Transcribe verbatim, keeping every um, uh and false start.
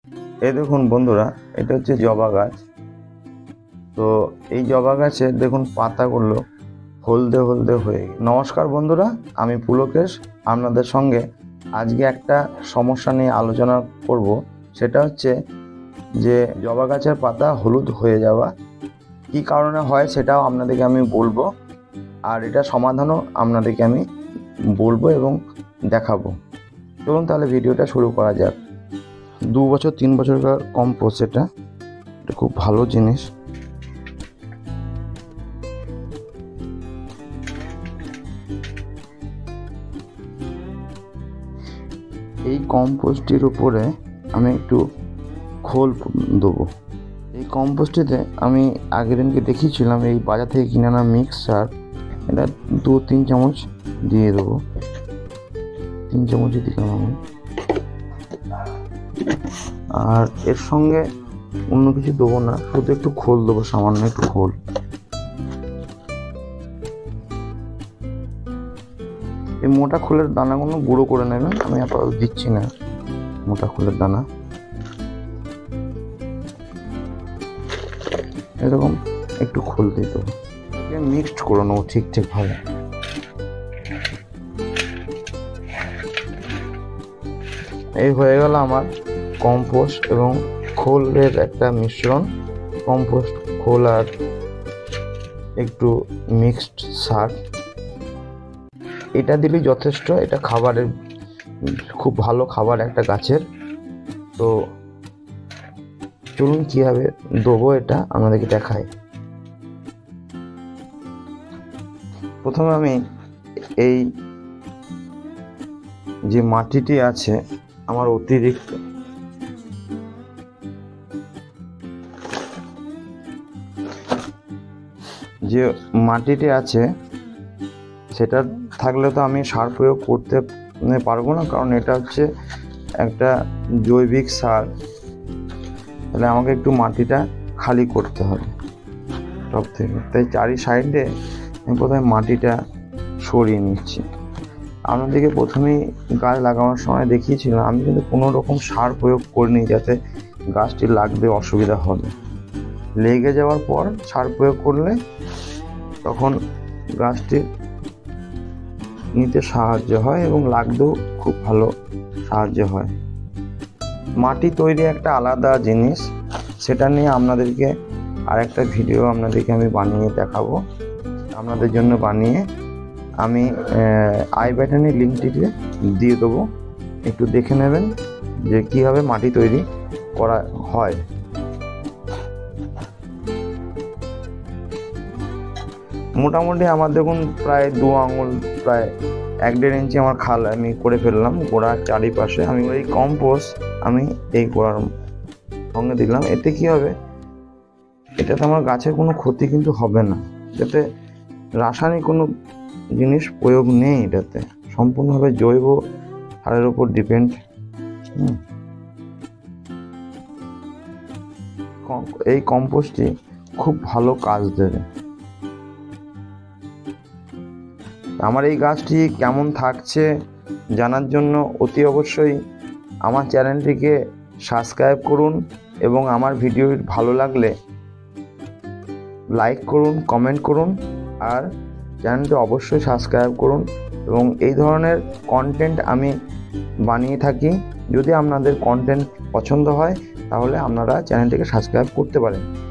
এই দেখুন বন্ধুরা, এটা হচ্ছে জবা গাছ। তো এই জবা গাছের দেখুন পাতাগুলো হলদে হলদে হয়ে গেছে। নমস্কার বন্ধুরা, আমি পুলকেশ। আপনাদের সঙ্গে আজকে একটা সমস্যা নিয়ে আলোচনা করব। সেটা হচ্ছে যে জবা গাছের পাতা হলুদ হয়ে যাওয়া কী কারণে হয় সেটাও আপনাদেরকে আমি বলবো, আর এটা সমাধানও আপনাদেরকে আমি বলবো এবং দেখাবো। চলুন তাহলে ভিডিওটা শুরু করা যাক। দু বছর তিন বছরকার কম্পোস্ট, এটা এটা খুব ভালো জিনিস। এই কম্পোস্টের উপরে আমি একটু খোল দেবো। এই কম্পোস্টেতে আমি আগের দিনকে দেখিয়েছিলাম এই বাজার থেকে কিনে আনা মিক্স সার, এটা দু তিন চামচ দিয়ে দেবো। তিন চামচই দিলাম আমি। আর এর সঙ্গে অন্য কিছু দেবো না, শুধু একটু খোল দেবো, সামান্য একটু খোল। এই মোটা খোলের দানাগুলো গুঁড়ো করে নেবেন, আমি আপাতত দিচ্ছি না মোটা খোলের দানা। এরকম একটু খোল দিয়ে দেবো, মিক্সড করে নেবো ঠিক ঠিক ভাবে। এই হয়ে গেল আমার কম্পোস্ট এবং খোলের একটা মিশ্রণ। কম্পোস্ট, খোল আর একটু মিক্সড সার, এটা দিলেই যথেষ্ট। এটা খাবারের খুব ভালো খাবার একটা গাছের। তো চলুন কীভাবে দেবো এটা আপনাদেরকে দেখাই। প্রথমে আমি এই যে মাটিটি আছে আমার অতিরিক্ত, যে মাটিটি আছে সেটা থাকলে তো আমি সার প্রয়োগ করতে পারবো না, কারণ এটা হচ্ছে একটা জৈবিক সার। তাহলে আমাকে একটু মাটিটা খালি করতে হবে সব থেকে। তাই চারি সাইডে আমি প্রথমে মাটিটা সরিয়ে নিচ্ছি। আপনাদেরকে প্রথমেই গাছ লাগানোর সময় দেখিয়েছিলাম, আমি কিন্তু কোনো রকম সার প্রয়োগ করিনি, যাতে গাছটি লাগতে অসুবিধা হবে। লেগে যাওয়ার পর সার প্রয়োগ করলে তখন গাছটি নিতে সাহায্য হয় এবং লাগতেও খুব ভালো সাহায্য হয়। মাটি তৈরি একটা আলাদা জিনিস, সেটা নিয়ে আপনাদেরকে আরেকটা ভিডিও আপনাদেরকে আমি বানিয়ে দেখাবো। আপনাদের জন্য বানিয়ে আমি আই বাটনের লিঙ্কটিতে দিয়ে দেবো, একটু দেখে নেবেন যে কীভাবে মাটি তৈরি করা হয়। মোটামুটি আমার দেখুন প্রায় দু আঙুল, প্রায় এক দেড় ইঞ্চি আমার খাল আমি করে ফেললাম গোড়ার চারিপাশে। আমি এই কম্পোস্ট আমি এই গোড়ার সঙ্গে দিলাম। এতে কি হবে, এটাতে আমার গাছের কোনো ক্ষতি কিন্তু হবে না, যাতে রাসায়নিক কোনো জিনিস প্রয়োগ নেই। এটাতে সম্পূর্ণভাবে জৈব সারের উপর ডিপেন্ড। এই কম্পোস্টটি খুব ভালো কাজ দেবে। আমার এই গাছটি কেমন থাকছে জানার জন্য অতি অবশ্যই আমার চ্যানেলটিকে সাবস্ক্রাইব করুন এবং আমার ভিডিও ভালো লাগলে লাইক করুন, কমেন্ট করুন, আর চ্যানেলটি অবশ্যই সাবস্ক্রাইব করুন। এবং এই ধরনের কন্টেন্ট আমি বানিয়ে থাকি। যদি আপনাদের কন্টেন্ট পছন্দ হয় তাহলে আপনারা চ্যানেলটিকে সাবস্ক্রাইব করতে পারেন।